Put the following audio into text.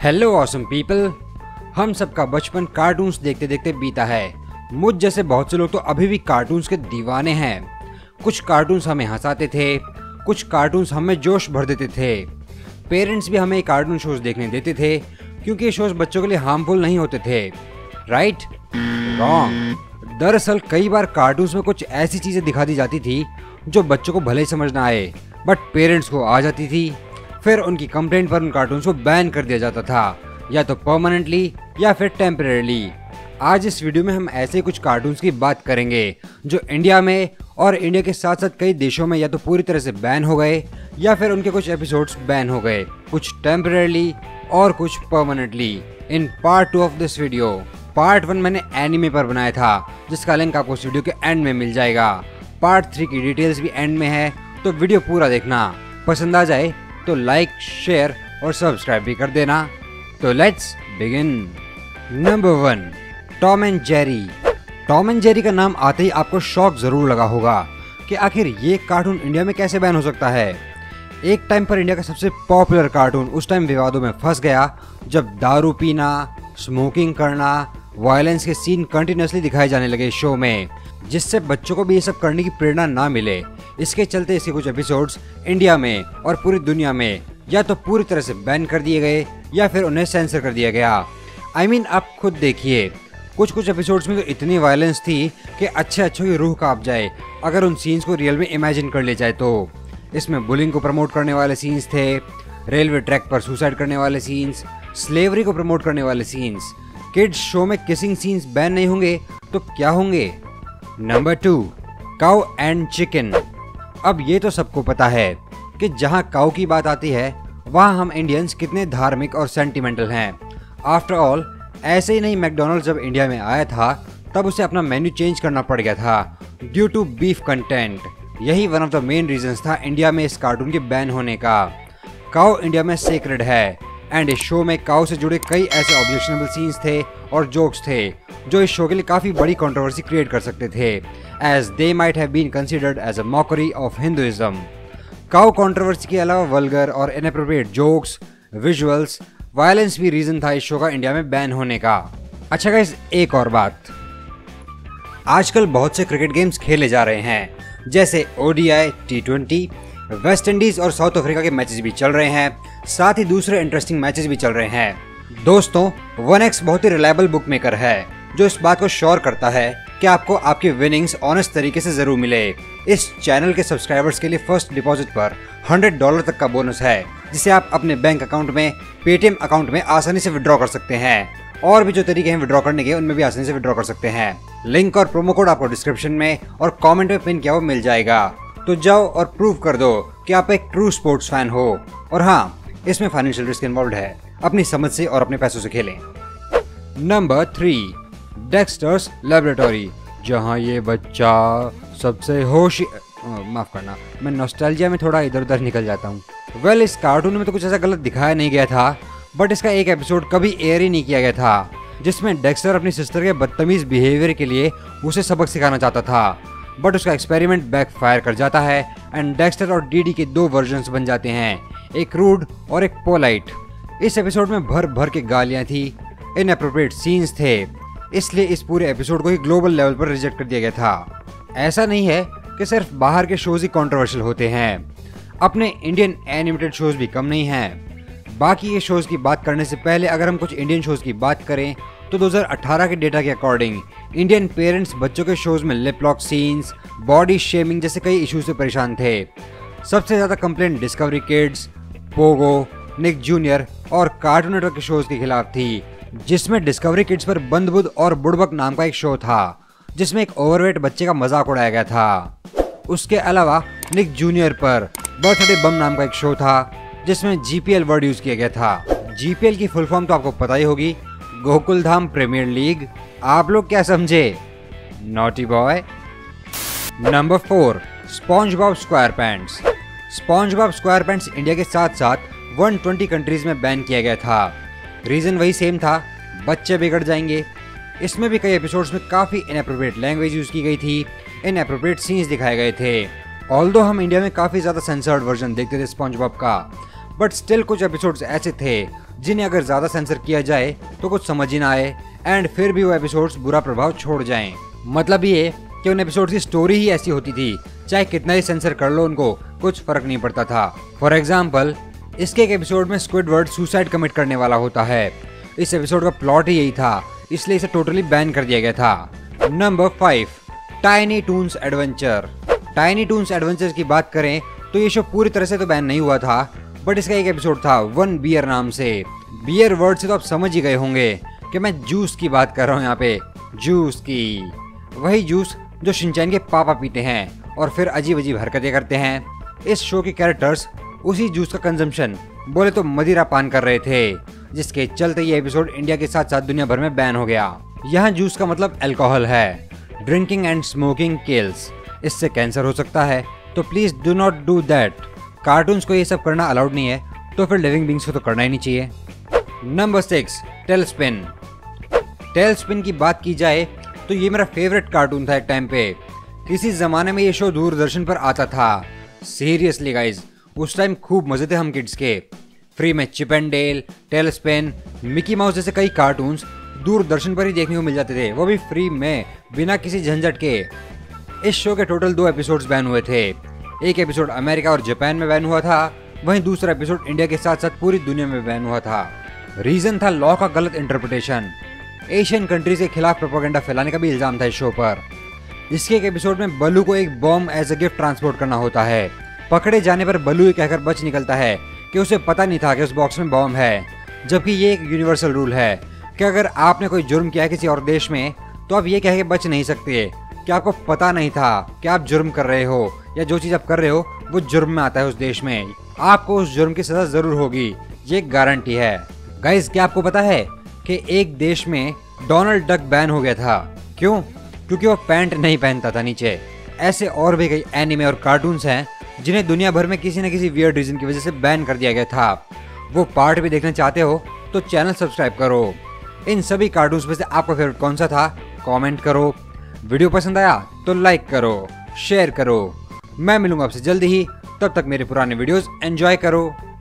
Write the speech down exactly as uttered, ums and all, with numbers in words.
Hello awesome people. हम सबका बचपन कार्टून्स देखते देखते बीता है। मुझ जैसे बहुत से लोग तो अभी भी कार्टून्स के दीवाने हैं। कुछ कार्टून्स हमें हंसाते थे, कुछ कार्टून्स हमें जोश भर देते थे। पेरेंट्स भी हमें कार्टून शोज देखने देते थे क्योंकि ये शोज बच्चों के लिए हार्मफुल नहीं होते थे। राइट? रॉन्ग। दरअसल कई बार कार्टून्स में कुछ ऐसी चीजें दिखा दी जाती थी जो बच्चों को भले ही समझ ना आए, बट पेरेंट्स को आ जाती थी। फिर उनकी कंप्लेंट पर उन कार्टून्स को बैन कर दिया जाता था, या तो परमानेंटली या फिर टेम्परेरीली। आज इस वीडियो में हम ऐसे कुछ कार्टून्स की बात करेंगे जो इंडिया में और इंडिया के साथ साथ कई देशों में या तो पूरी तरह से बैन हो गए या फिर उनके कुछ एपिसोड्स बैन हो गए, कुछ टेम्परेरीली और कुछ permanently. In part two of this video, part one मैंने एनिमे पर बनाया था जिसका लिंक आपको इस वीडियो के एंड में मिल जाएगा। पार्ट थ्री की डिटेल्स भी एंड में है, तो वीडियो पूरा देखना। पसंद आ जाए तो लाइक, शेयर और सब्सक्राइब भी कर देना। तो let's begin. Number one, Tom and Jerry. Tom and Jerry का नाम आते ही आपको शॉक जरूर लगा होगा कि आखिर ये कार्टून इंडिया में कैसे बैन हो सकता है। एक टाइम पर इंडिया का सबसे पॉपुलर कार्टून उस टाइम विवादों में फंस गया जब दारू पीना, स्मोकिंग करना, वायलेंस के सीन कंटिन्यूसली दिखाए जाने लगे शो में, जिससे बच्चों को भी ये सब करने की प्रेरणा ना मिले। इसके चलते इसके कुछ एपिसोड्स इंडिया में और पूरी दुनिया में या तो पूरी तरह से बैन कर दिए गए या फिर उन्हें सेंसर कर दिया गया। आई I मीन mean, आप खुद देखिए, कुछ कुछ एपिसोड्स में तो इतनी वायलेंस थी कि अच्छे अच्छों की रूह कांप जाए अगर उन सीन्स को रियल में इमेजिन कर ले जाए तो। इसमें बुलिंग को प्रमोट करने वाले सीन्स थे, रेलवे ट्रैक पर सुसाइड करने वाले सीन्स, स्लेवरी को प्रमोट करने वाले सीन्स। किड्स शो में किसिंग सीन्स बैन नहीं होंगे तो क्या होंगे? Number two, cow and chicken. अब ये तो सबको पता है कि जहाँ काउ की बात आती है वहाँ हम इंडियंस कितने धार्मिक और सेंटिमेंटल हैं। आफ्टर ऑल, ऐसे ही नहीं मैकडोनल्ड्स जब इंडिया में आया था तब उसे अपना मेन्यू चेंज करना पड़ गया था ड्यू टू बीफ कंटेंट। यही one of the main reasons था इंडिया में इस कार्टून के बैन होने का। काउ इंडिया में सेक्रेड है एंड इस शो में काउ से जुड़े कई ऐसे ऑब्जेक्शनेबल सीन्स थे और जोक्स थे जो इस शो के लिए काफी बड़ी कंट्रोवर्सी क्रिएट कर सकते थे, as they might have been considered as a mockery of Hinduism. Cow controversy के अलावा वल्गर और इनएप्रोप्रिएट जोक्स, विजुअल्स, वायलेंस भी रीजन था इस शो का इंडिया में बैन होने का। अच्छा गाइस, एक और बात, आजकल बहुत से क्रिकेट गेम्स खेले जा रहे हैं, जैसे ODI, T twenty, West Indies और साउथ अफ्रीका के मैचेस भी चल रहे हैं, साथ ही दूसरे इंटरेस्टिंग मैचेस भी चल रहे हैं। दोस्तों, वन एक्स बहुत ही रिलायबल बुक मेकर है जो इस बात को श्योर करता है कि आपको आपकी विनिंग्स ऑनेस्ट तरीके से जरूर मिले। इस चैनल के सब्सक्राइबर्स के लिए फर्स्ट डिपॉजिट पर हंड्रेड डॉलर तक का बोनस है, जिसे आप अपने बैंक अकाउंट में, पेटीएम अकाउंट में आसानी से विड्रॉ कर सकते हैं। और भी जो तरीके हैं विड्रॉ करने के, उनमें भी आसानी से विड्रॉ कर सकते हैं। लिंक और प्रोमो कोड आपको डिस्क्रिप्शन में और कॉमेंट में पिन किया हुआ मिल जाएगा। तो जाओ और प्रूव कर दो कि आप एक ट्रू स्पोर्ट्स फैन हो। और हाँ, इसमें फाइनेंशियल रिस्क इन्वॉल्व है, अपनी समझ से और अपने पैसों से खेलें। नंबर थ्री, डेक्स्टर्स लैबोरेटरी, जहाँ ये बच्चा सबसे होश माफ करना, मैं नॉस्टैल्जिया में थोड़ा इधर उधर निकल जाता हूँ। वेल well, इस कार्टून में तो कुछ ऐसा गलत दिखाया नहीं गया था, बट इसका एक एपिसोड कभी एयर ही नहीं किया गया था जिसमें डेक्स्टर अपनी सिस्टर के बदतमीज बिहेवियर के लिए उसे सबक सिखाना चाहता था, बट उसका एक्सपेरिमेंट बैकफायर कर जाता है एंड डेक्स्टर और डीडी के दो वर्जन्स बन जाते हैं, एक रूड और एक पोलाइट। इस एपिसोड में भर भर के गालियां थी, इनएप्रोप्रिएट सीन्स थे, इसलिए इस पूरे एपिसोड को ही ग्लोबल लेवल पर रिजेक्ट कर दिया गया था। ऐसा नहीं है कि सिर्फ बाहर के शोज ही कंट्रोवर्शियल होते हैं, अपने इंडियन एनिमेटेड शोज भी कम नहीं हैं। बाकी ये शोज की बात करने से पहले अगर हम कुछ इंडियन शोज की बात करें तो दो हज़ार अठारह के डेटा के अकॉर्डिंग इंडियन पेरेंट्स बच्चों के शोज में lip lock scenes, body shaming जैसे कई इश्यूज से परेशान थे। सबसे ज्यादा complaint Discovery Kids, Pogo, Nick Junior और कार्टून नेटवर्क के शोज के खिलाफ थी, जिसमें डिस्कवरी किड्स पर बंद बुद और बुड़बक नाम का एक शो था जिसमें एक ओवरवेट बच्चे का मजाक उड़ाया गया था। उसके अलावा निक जूनियर पर बर्थडे बम नाम का एक शो था जिसमें जीपीएल वर्ड यूज किया गया था। जीपीएल की फुल फॉर्म तो आपको पता ही होगी, गोकुलधाम प्रीमियर लीग। आप लोग क्या समझे? Naughty boy. Number four, SpongeBob SquarePants. SpongeBob SquarePants India के साथ साथ एक सौ बीस कंट्रीज में बैन किया गया था। रीजन वही सेम था, बच्चे बिगड़ जाएंगे। इसमें भी कई एपिसोड्स में काफी इनएप्रोप्रिएट लैंग्वेज यूज की गई थी, इनएप्रोप्रिएट सीन्स दिखाए गए थे। ऑल्दो हम इंडिया में काफी ज्यादा सेंसर्ड वर्जन देखते थे स्पॉन्ज बॉब का, बट स्टिल कुछ एपिसोड्स ऐसे थे जिन्हें अगर ज़्यादा सेंसर किया जाए तो कुछ समझ ही ना आए एंड फिर भी वो एपिसोड्स बुरा प्रभाव छोड़ जाएं। मतलब ये कि उन एपिसोड्स की स्टोरी ही ऐसी होती थी, चाहे कितना ही सेंसर कर लो उनको कुछ फर्क नहीं पड़ता था। फॉर एग्जाम्पल, इसके एक एपिसोड में स्क्विडवर्ड सुसाइड कमिट करने वाला होता है। इस एपिसोड का प्लॉट ही यही था, इसलिए इसे टोटली बैन कर दिया गया था। Number five, Tiny Toons Adventure. Tiny Toons Adventure की बात करें तो ये शो पूरी तरह से तो बैन नहीं हुआ था, बट इसका एक एपिसोड था वन बियर नाम से। बियर वर्ड से तो आप समझ ही गए होंगे कि मैं जूस की बात कर रहा हूँ यहाँ पे, जूस की। वही जूस जो शिनचैन के पापा पीते हैं और फिर अजीब अजीब हरकतें करते हैं। इस शो के कैरेक्टर्स उसी जूस का कंजम्पशन बोले तो मदिरा पान कर रहे थे, जिसके चलते ये एपिसोड इंडिया के साथ साथ दुनिया भर में बैन हो गया। यहाँ जूस का मतलब अल्कोहल है। ड्रिंकिंग एंड स्मोकिंग किल्स, इससे कैंसर हो सकता है, तो please do not do that. Cartoons को ये सब करना अलाउड नहीं है, तो फिर लिविंग बींग्स को तो करना ही नहीं चाहिए। Number six, tailspin. टेलस्पिन की बात की जाए तो ये मेरा फेवरेट कार्टून था एक टाइम पे। किसी जमाने में ये शो दूरदर्शन पर आता था। सीरियसली गाइज, उस टाइम खूब मजे थे हम किड्स के। फ्री में Chip and Dale, TaleSpin, Mickey Mouse जैसे कई कार्टून्स दूरदर्शन पर ही देखने को मिल जाते थे, वो भी फ्री में बिना किसी झंझट के। इस शो के टोटल दो एपिसोड्स बैन हुए थे। एक एपिसोड अमेरिका और जापान में बैन हुआ था, वहीं दूसरा एपिसोड इंडिया के साथ साथ पूरी दुनिया में बैन हुआ था। रीजन था लॉ का गलत इंटरप्रिटेशन। एशियन कंट्रीज के खिलाफ प्रोपेगेंडा फैलाने का भी इल्जाम था इस शो पर। इसके एक एपिसोड में बल्लू को एक bomb as a gift transport करना होता है। पकड़े जाने पर बल्लू ये कहकर बच निकलता है कि उसे पता नहीं था कि उस बॉक्स में बॉम्ब है, जबकि ये एक यूनिवर्सल रूल है कि अगर आपने कोई जुर्म किया किसी और देश में तो आप ये कह के बच नहीं सकते कि आपको पता नहीं था कि आप जुर्म कर रहे हो, या जो चीज़ आप कर रहे हो वो जुर्म में आता है उस देश में, आपको उस जुर्म की सजा जरूर होगी, ये गारंटी है। गाइस, क्या आपको पता है कि एक देश में डोनाल्ड डक बैन हो गया था? क्यों? क्योंकि वो पैंट नहीं पहनता था नीचे। ऐसे और भी कई एनिमे और कार्टून्स हैं जिन्हें दुनिया भर में किसी न किसी वियर्ड रीजन की वजह से बैन कर दिया गया था। वो पार्ट भी देखना चाहते हो तो चैनल सब्सक्राइब करो। इन सभी कार्टून्स में से आपका फेवरेट कौन सा था कमेंट करो। वीडियो पसंद आया तो लाइक करो, शेयर करो। मैं मिलूंगा आपसे जल्दी ही, तब तक मेरे पुराने वीडियोस एंजॉय करो।